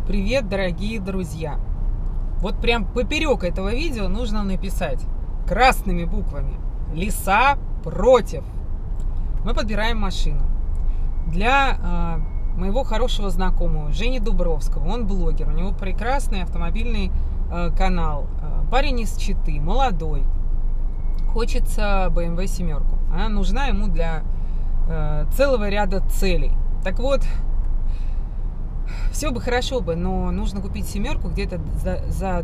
Привет, дорогие друзья! Вот прям поперек этого видео нужно написать красными буквами: леса против. Мы подбираем машину для моего хорошего знакомого Жени Дубровского. Он блогер, у него прекрасный автомобильный канал. Парень из Читы, молодой, хочется BMW 7. Она нужна ему для целого ряда целей. Так вот, все бы хорошо бы, но нужно купить 7 где-то за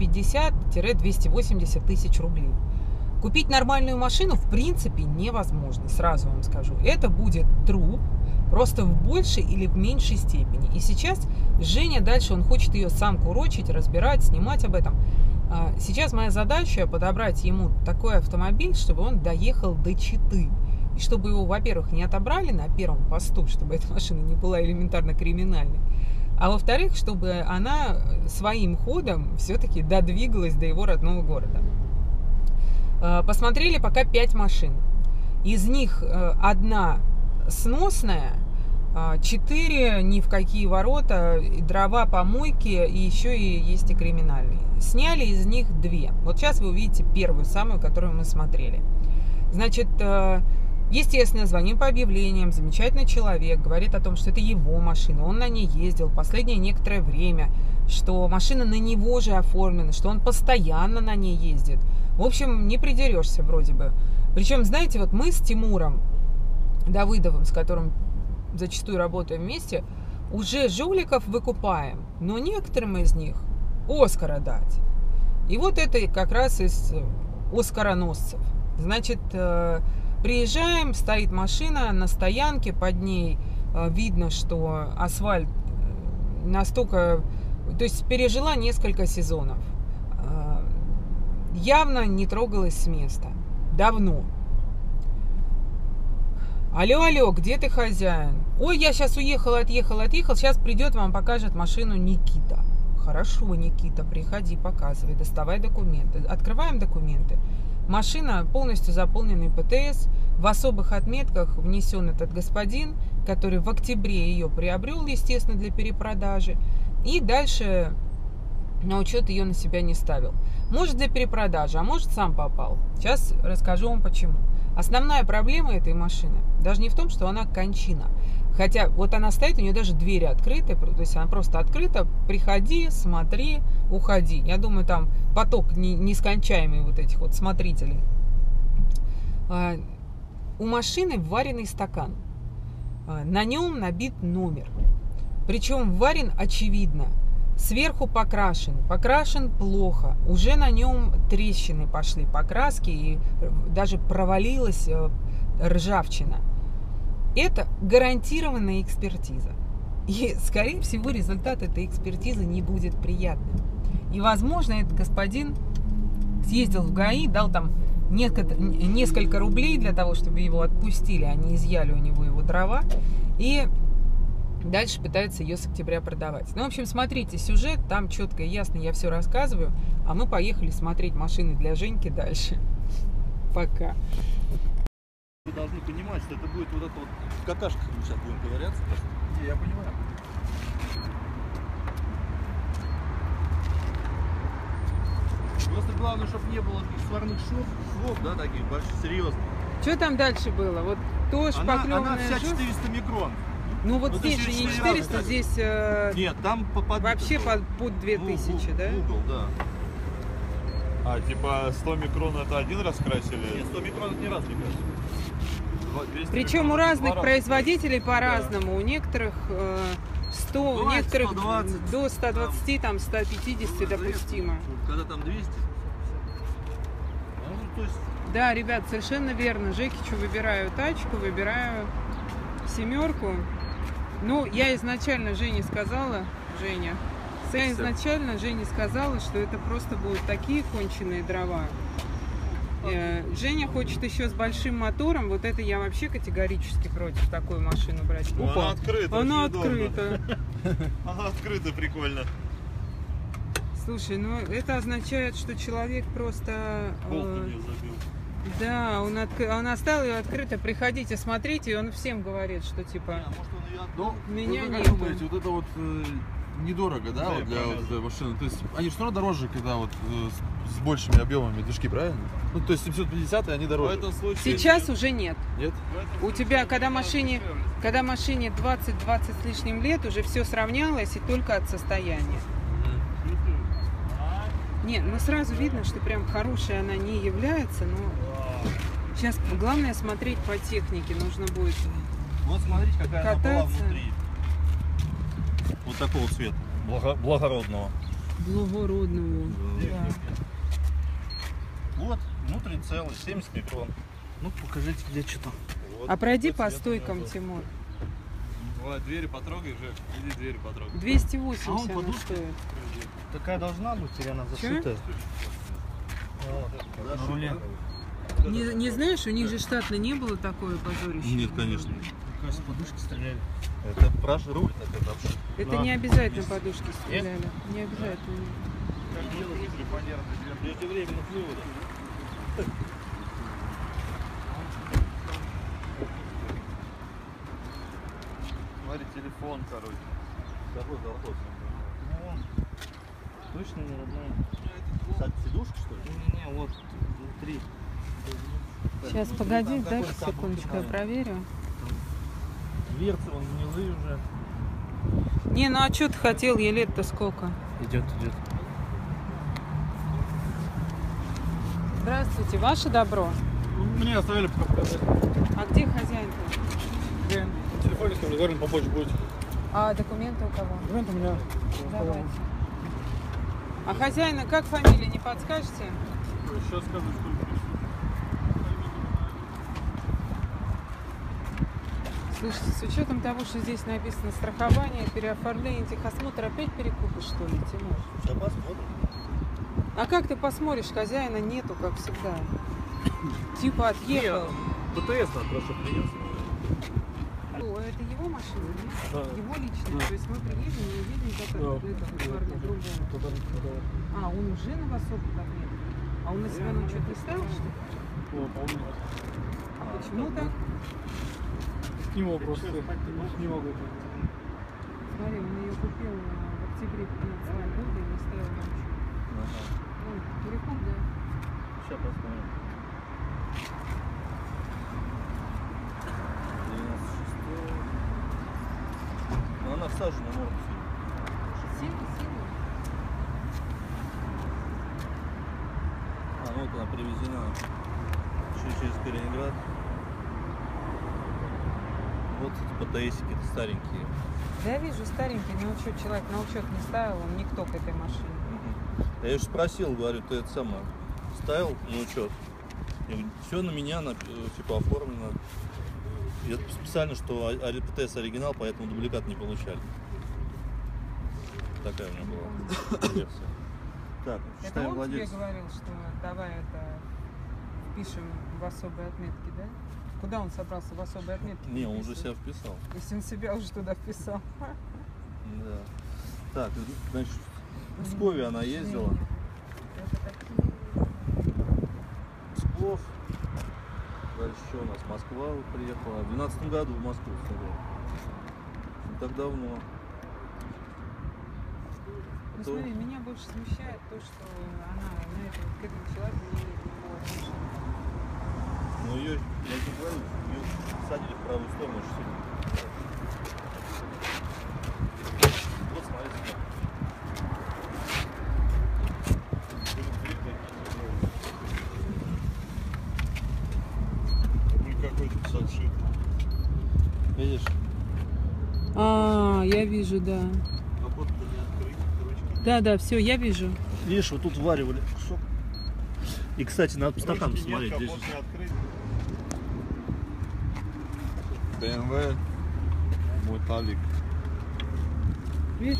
250-280 тысяч рублей. Купить нормальную машину в принципе невозможно, сразу вам скажу. Это будет труп, просто в большей или в меньшей степени. И сейчас Женя дальше, он хочет ее сам курочить, разбирать, снимать об этом. Сейчас моя задача подобрать ему такой автомобиль, чтобы он доехал до Читы. И чтобы его, во-первых, не отобрали на первом посту, чтобы эта машина не была элементарно криминальной. А во-вторых, чтобы она своим ходом все-таки додвигалась до его родного города. Посмотрели пока 5 машин. Из них одна сносная, 4 ни в какие ворота, дрова, помойки, и еще и есть и криминальные. Сняли из них 2. Вот сейчас вы увидите первую, самую, которую мы смотрели. Значит, естественно, звоним по объявлениям, замечательный человек, говорит о том, что это его машина, он на ней ездил последнее некоторое время, что машина на него же оформлена, что он постоянно на ней ездит. В общем, не придерешься вроде бы. Причем, знаете, вот мы с Тимуром Давыдовым, с которым зачастую работаем вместе, уже жуликов выкупаем, но некоторым из них Оскара дать. И вот это как раз из оскароносцев. Значит, приезжаем, стоит машина на стоянке, под ней видно, что асфальт настолько, то есть пережила несколько сезонов. Явно не трогалась с места. Давно. Алло, алло, где ты, хозяин? Ой, я сейчас отъехал, сейчас придет, вам покажет машину Никита. Хорошо, Никита, приходи, показывай, доставай документы. Открываем документы. Машина полностью заполненный ПТС. В особых отметках внесен этот господин, который в октябре ее приобрел, естественно, для перепродажи. И дальше на учет ее на себя не ставил. Может, для перепродажи, а может, сам попал. Сейчас расскажу вам почему. Основная проблема этой машины даже не в том, что она кончина. Хотя вот она стоит, у нее даже двери открыты, то есть она просто открыта. Приходи, смотри, уходи. Я думаю, там поток нескончаемый вот этих вот смотрителей. У машины вареный стакан. На нем набит номер. Причем варен очевидно. Сверху покрашен плохо. Уже на нем трещины пошли по краске и даже провалилась ржавчина. Это гарантированная экспертиза. И, скорее всего, результат этой экспертизы не будет приятным. И, возможно, этот господин съездил в ГАИ, дал там несколько рублей для того, чтобы его отпустили, они изъяли у него его дрова, и дальше пытается ее с октября продавать. Ну, в общем, смотрите сюжет, там четко и ясно я все рассказываю, а мы поехали смотреть машины для Женьки дальше. Пока. Вы должны понимать, что это будет вот это вот в какашках мы сейчас будем ковыряться. Не, я понимаю. Просто главное, чтобы не было таких сварных швов, да, таких больших, серьезных. Что там дальше было? Вот то шпаклеванная она вся жёсть? 400 микрон. Ну вот здесь же не 400, здесь нет, там вообще под 2000, да? Угол, да. А, типа 100 микрон это один раз красили? Нет, 100 микрон это не раз не красили. Причем у разных производителей по-разному. Да. У некоторых 100, у некоторых 120, до 120, там 150 допустимо. Когда там 200? Ну, то есть... Да, ребят, совершенно верно. Жекичу выбираю тачку, выбираю 7. Ну, я изначально Жене сказала, что это просто будут такие конченые дрова. Женя хочет еще с большим мотором. Вот это я вообще категорически против такую машину брать. Ну, она открыта. Она открыта. Она открыта, прикольно. Слушай, ну это означает, что человек просто... Да, он оставил ее открыто. Приходите, смотрите, и он всем говорит, что типа... Ну, меня вы нет. как думаете, вот это вот недорого, да, Да, вот я для понял. вот этой машины. То есть они все равно дороже, когда вот с большими объемами движки, правильно? Ну, то есть 750 и они В дороже. этом случае... Сейчас уже нет. Нет? У тебя, когда машине 20 с лишним лет, уже все сравнялось и только от состояния. Не, ну сразу видно, что прям хорошая она не является, но сейчас главное смотреть по технике, нужно будет. Вот смотрите, какая она была Кататься. внутри. Вот такого цвета, благородного. Благородного. Да. Вот, внутри целый, 70 микрон. Ну, покажите, где что-то. Вот, А пройди такой по цвет стойкам, у меня был. Тимур. Ой, двери потрогай, Жек. Иди двери потрогай. 280 А он она подушка? стоит. Такая должна быть, или она Чё? зашитая? На руле. Не знаешь, у них же штатно не было такое позорище? Нет, конечно. Кажется, подушки стреляли. Это праш руль, так это обшит. Это не обязательно подушки стреляли. Не обязательно. Преждевременных выводов. Смотри, телефон, короче. Какой колхоз? Точно не родная. Сидушка, что ли? Не, вот внутри. Сейчас, погоди, дай секундочку, я проверю. Дверцы, вон гнилые уже. Не, ну а что ты хотел, ей лет-то сколько? Идет. Здравствуйте, ваше добро? Мне оставили пока показать. А где хозяин-то? Телефон, если говорим, попозже будет. А документы у кого? Документ у меня. Давайте. А хозяина как фамилия, не подскажете? Сейчас скажу, что Слушайте, с учетом того, что здесь написано страхование, переоформление, техосмотр, опять перекупы, что ли, Тимур? Сейчас посмотрим. А как ты посмотришь, хозяина нету, как всегда. Типа отъехал. БТС надо просто принес. О, это его машина, нет? Да. Его личная. То есть мы приедем и увидим, как это парня другого. А, он уже на особых отметках? А он на себя на что-то не ставил, что ли? А почему так? С него просто не могу. Смотри, он ее купил в октябре 2015 года и не ставил на учет. Ну, перекуп, да? Сейчас посмотрим. 96. Ну, она всажена, может быть. Сильно. А, ну вот она привезена через Калининград. Вот эти БТСики старенькие. Да я вижу, старенький, на учет человек на учет не ставил, он никто к этой машине. Я ее спросил, говорю, ты это самое ставил на учет? Я говорю, все на меня, типа оформлено. Я специально, что ПТС оригинал, поэтому дубликат не получали. Такая у меня была версия. Так, Это читаем он тебе владельца. говорил, что давай это впишем в особые отметки, да? Куда он собрался в особые отметки? Не, он уже вписывать? себя вписал. Если он себя уже туда вписал. Да. Так, значит, в Пскове она ездила. Это такие. Псков. Дальше что у нас? Москва вот приехала. В 2012 году в Москву сюда. Не так давно. Ну То- смотри, меня больше смущает то, что она к этому человеку не имеет никакого отношения. Ну ее, я тебе говорю, ее садили в правую сторону очень сильно. Вот смотрите. какой-то зашит. Видишь? А, я вижу, да. Капот не открыть, ручки. Да, все, я вижу. Видишь, вот тут варивали кусок. И, кстати, надо по стакану Ручки нет, посмотреть. Здесь капот не открыт. BMW Металлик. Видишь?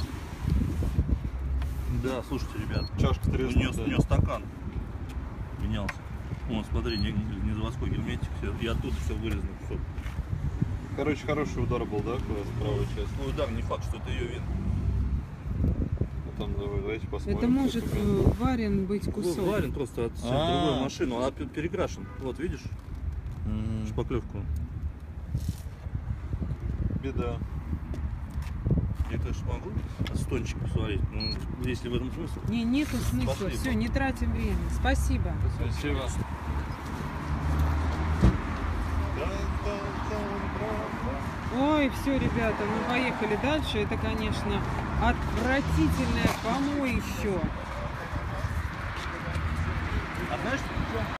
Да, слушайте, ребят, Чашка у треснутая. нее стакан менялся. Вон, смотри, не заводской герметик, все, и оттуда все вырезано кусок. Короче, хороший удар был, да, куда-то правая часть? Ну, удар, не факт, что это ее вина. А там давайте посмотрим. Это может сколько варен быть кусок. Вот варен просто от другой машины, она перекрашен. Вот, видишь, Мгм. шпаклевку. Беда. И конечно, могу стончик посмотреть, но если в этом смысл. Нету смысла. Пошли, Все, папа. не тратим время. Спасибо. Спасибо. Ой, все, ребята, мы поехали дальше. Это, конечно, отвратительное помоище. А знаешь,